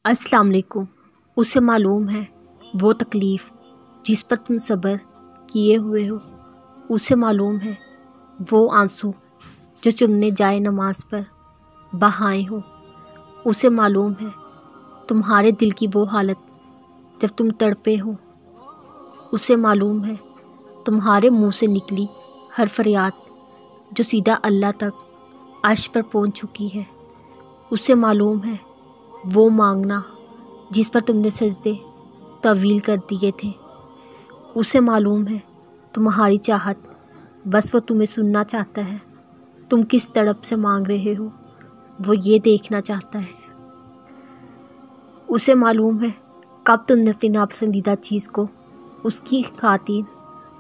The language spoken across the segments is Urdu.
السلام علیکم۔ اسے معلوم ہے وہ تکلیف جس پر تم صبر کیے ہوئے ہو، اسے معلوم ہے وہ آنسو جو چمنے جائے نماز پر بہائے ہو، اسے معلوم ہے تمہارے دل کی وہ حالت جب تم تڑپے ہو، اسے معلوم ہے تمہارے منہ سے نکلی ہر فریاد جو سیدھا اللہ تک عرش پر پہنچ چکی ہے، اسے معلوم ہے وہ مانگنا جس پر تم نے سجدے طویل کر دیے تھے، اسے معلوم ہے تمہاری چاہت بس وہ تمہیں سننا چاہتا ہے، تم کس تڑپ سے مانگ رہے ہو وہ یہ دیکھنا چاہتا ہے، اسے معلوم ہے کب تم نے اپنی ناپسندیدہ چیز کو اس کی خاطر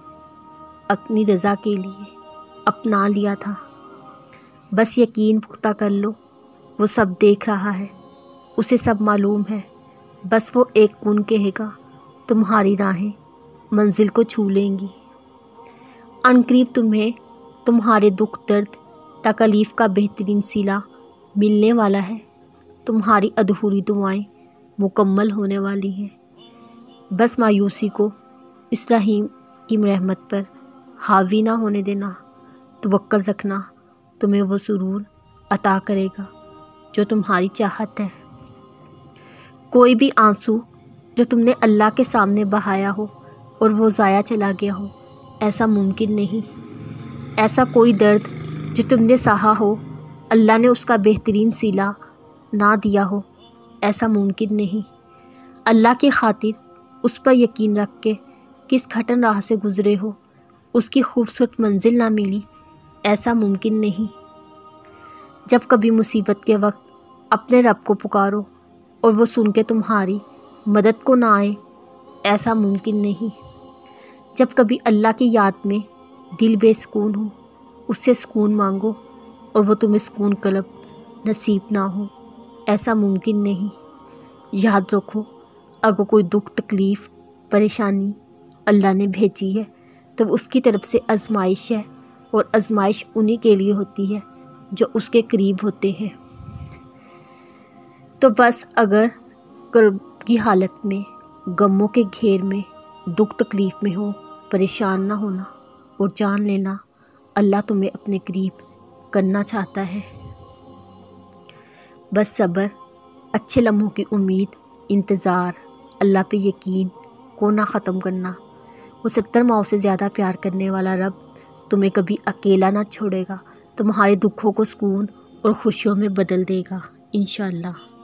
اپنی رضا کے لیے اپنا لیا تھا، بس یقین پختہ کر لو وہ سب دیکھ رہا ہے، اسے سب معلوم ہے، بس وہ ایک کن کہے گا تمہاری راہیں منزل کو چھو لیں گی، عنقریب تمہیں تمہارے دکھ درد تکلیف کا بہترین صلہ ملنے والا ہے، تمہاری ادھوری دعائیں مکمل ہونے والی ہیں، بس مایوسی کو اس رحیم کی رحمت پر حاوی نہ ہونے دینا، توکل رکھنا، تمہیں وہ سرور عطا کرے گا جو تمہاری چاہت ہے۔ کوئی بھی آنسو جو تم نے اللہ کے سامنے بہایا ہو اور وہ ضائع چلا گیا ہو، ایسا ممکن نہیں، ایسا کوئی درد جو تم نے سہا ہو اللہ نے اس کا بہترین صلہ نہ دیا ہو، ایسا ممکن نہیں، اللہ کی خاطر اس پر یقین رکھ کے کس گھٹن راہ سے گزرے ہو اس کی خوبصورت منزل نہ ملی، ایسا ممکن نہیں، جب کبھی مصیبت کے وقت اپنے رب کو پکارو اور وہ سن کے تمہاری مدد کو نہ آئے، ایسا ممکن نہیں، جب کبھی اللہ کی یاد میں دل بے سکون ہو اس سے سکون مانگو اور وہ تمہیں سکون قلب نصیب نہ ہو، ایسا ممکن نہیں، یاد رکھو اگر کوئی دکھ تکلیف پریشانی اللہ نے بھیجی ہے تو اس کی طرف سے آزمائش ہے، اور آزمائش انہی کے لیے ہوتی ہے جو اس کے قریب ہوتے ہیں، تو بس اگر کرب کی حالت میں غموں کے گھیر میں دکھ تکلیف میں ہو، پریشان نہ ہونا اور جان لینا اللہ تمہیں اپنے قریب کرنا چاہتا ہے، بس صبر، اچھے لمحوں کی امید، انتظار، اللہ پہ یقین کو نہ ختم کرنا، وہ 70 ماؤں سے زیادہ پیار کرنے والا رب تمہیں کبھی اکیلا نہ چھوڑے گا، تمہارے دکھوں کو سکون اور خوشیوں میں بدل دے گا انشاءاللہ۔